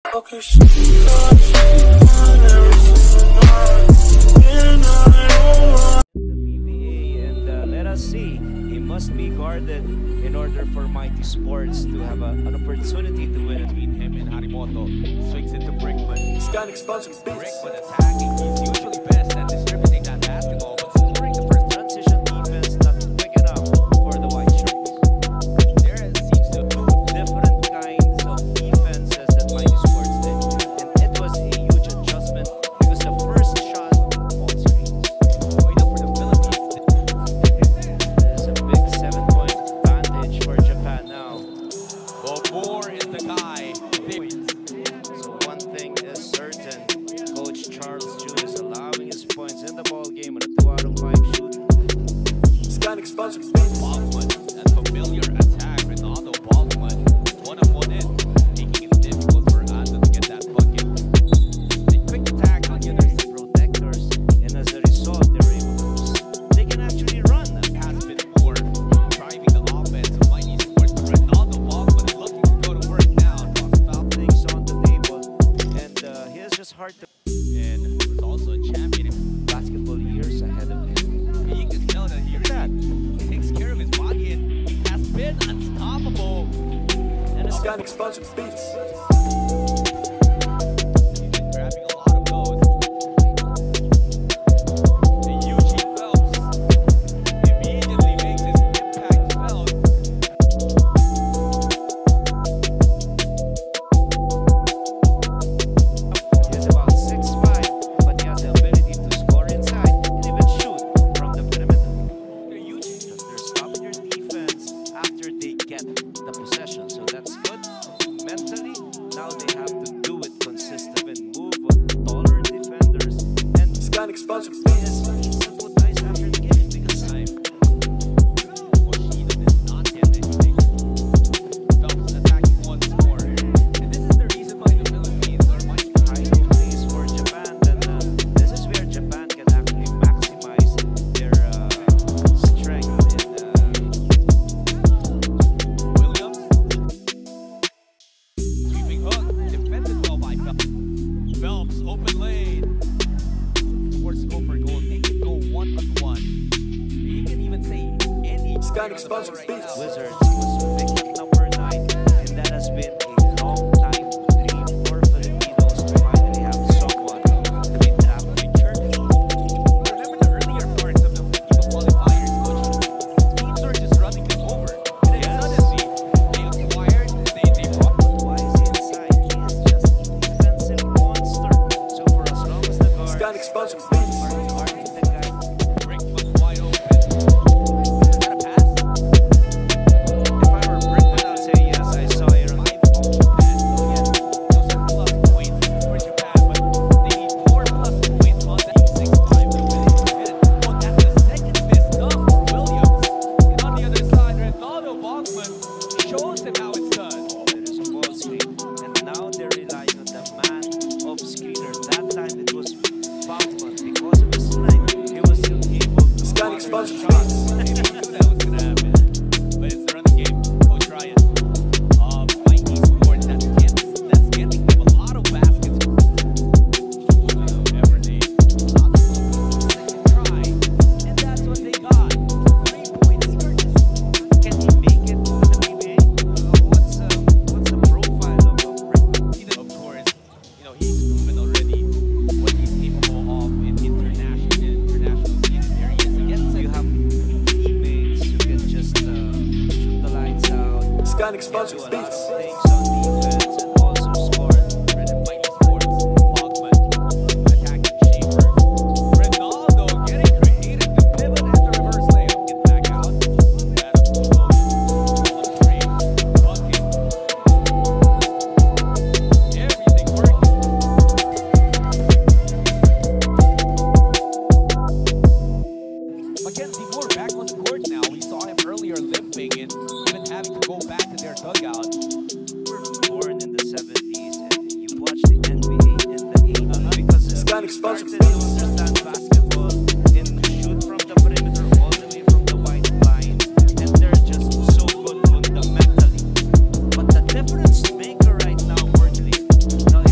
PBA, and let us see. He must be guarded in order for Mighty Sports to have an opportunity to win. Between him and Harimoto, swings it to Brickman. Scan explosive beats. Brickman attacking. He's usually best at distributing that basketball, but scoring the first Transition defense not quick enough for the White Shirts. there seems to Two different kinds of defenses that Mighty Sports did, and it was a huge adjustment because the first shot on screens. going up for the Philippines. There's a big 7-point advantage for Japan now. Well, Moore is the guy. So one thing is certain, Coach Charles Chu is allowing his points in the ball game on a 2 out of 5 shoot. Scan explosive beats. Balkman, that familiar attack. Renaldo Balkman, 1-on-1 in, making it difficult for Ando to get that bucket. The quick attack on the other side. Protectors, and as a result, they can actually run. Has been more driving the offense of Mighty Sports. But Renaldo Balkman is looking to go to work now. Foul things on the table, and he is just hard to. And was also a champion. Basketball years ahead of him. You can tell that he takes care of his body and he has been unstoppable. And it's Scan explosive beats. He's been grabbing a lot of those. And Eugene Phelps immediately makes his impact felt. He's about 6'5", but he has the ability to score inside and even shoot from the perimeter. Eugene, They're stopping their defense after they get the possession, so that's good. Mentally, now they have to do it consistently and move with taller defenders and Scan explosive beats. simple ties after the game because Bushido did not get anything. Phelps attacking once more. And this is the reason why the Philippines are much high place for Japan, then this is where Japan can actually maximize their strength Williams. Sweeping hook. Defended well by Phelps. Phelps, open lane. Sports go for goal. They can go 1-on-1. You can even say any Scan player on the explosive floor right beats. now. Wizards was picked at number 9, and that has been a long time dream for Filipinos to finally have someone to be tapped. Remember the earlier parts of the FIBA qualifiers, coach? Teams were just running them over. And then suddenly, they acquired, they brought. Why is he inside? He is just a defensive monster. So for as long as the guards Scan explosive beats. are guarding the guy, Brickman wide open. Is that a pass? if I were Brickman, I'd say yes. I saw it on 5 on Japan. So yes, those are plus points for Japan, but they need more plus points on that 6-5 to win it. Oh, that's the second missed dunk for Williams. And on the other side, Renaldo Balkman shows them how it's done. there is a ball screen, and now they're relying on the man of screener. That time it was Balkman. Because of his length, he was still able to Scan counter explosive the beats. shots. They knew that was going to happen. But it's the running game. Coach Ryan of Mighty Sports. That's getting them a lot of baskets. Whatever they not second try. And that's what they got. 3 points. Can he make it to the PBA? What's the profile of Brickman? Of course, he's proven already what he's capable of in international scene areas against You have teammates who can just shoot the lights out, Scan do explosive a lot beats. of things on defense, and also score. Mighty Sports. Balkman attacking Schaefer. Renaldo getting creative. The pivot and the reverse layup. Get back out. Adams to Williams. On three. Bucket. Everything working. Mackenzie Moore back on the court now. We saw him earlier limping and even having to go back to their dugout. We're born in the 70s, and you watch the NBA in the 80s because Scan you explosive started to beats. understand basketball and shoot from the perimeter all the way from the white line, and they're just so good fundamentally. But the difference maker right now, Berkeley, now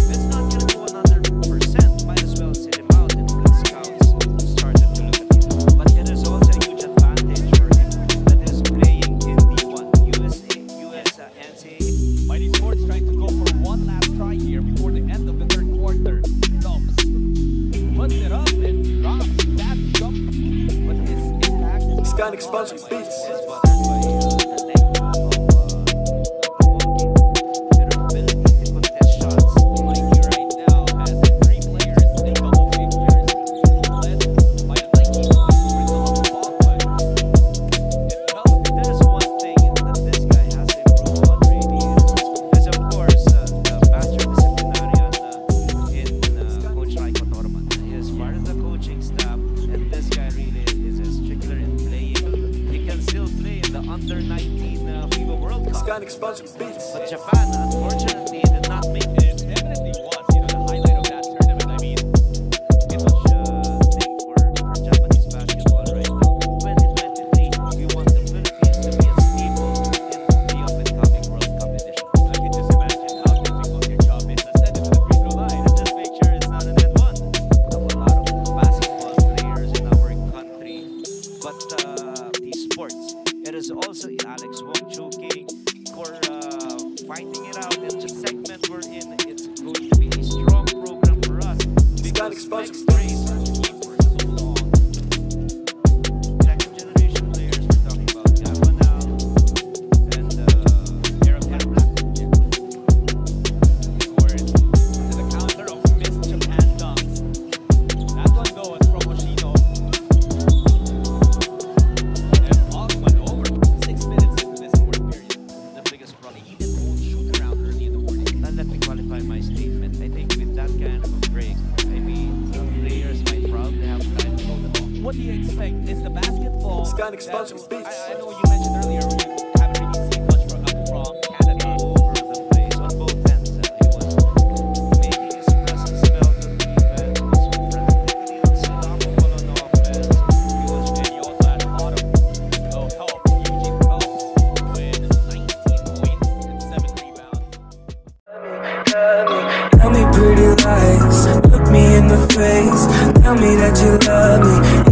explosive beats. is buttered by the length of the ball game, their ability to contest shots. Mikey right now has 3 players in double figures, led by the Nike Renaldo Balkman. If there's one thing that this guy has to improve on, really, is of course the master disciplinarian in Coach Raiko Torman. He is part of the coaching staff, and this guy really is a stickler in playing. He can still play in the under-19 FIBA World Cup. Scan explosive beats. But Japan, unfortunately, did not make it. It definitely was, the highlight of that tournament. I mean, It was thing for Japanese basketball right now. 2023, we want the Philippines to be a staple in the up-and-coming World Cup edition. I can just imagine how difficult your job is to send it to the free throw line. And just make sure it's not an N1. We have a lot of basketball players in our country, but these sports, it is also Alex Wong choking for fighting it out in the segment we're in. It's going to be a strong program for us because explosive next race for so long. Second generation players, we're talking about Gabanal and Aaron Black. Scored to the counter of Miss Japan dunks. That one though was from Hoshino. And Balkman over 6 minutes into this fourth period. the biggest problem. They even won't shoot around early in the morning. Now let me qualify my statement. I think with that kind of a break, I mean, the players might probably have time to go the ball. What do you expect? Is the basketball? Scan explosive beats. I know you mentioned earlier you haven't really seen much from Canada. Over the place on both ends. He was making his presence felt on defense. He was practically unstoppable on offense. And he also had a lot of help. Eugene Phelps with 19 points and 7 rebounds. Tell me pretty lies, look me in the face. Tell me that you love me.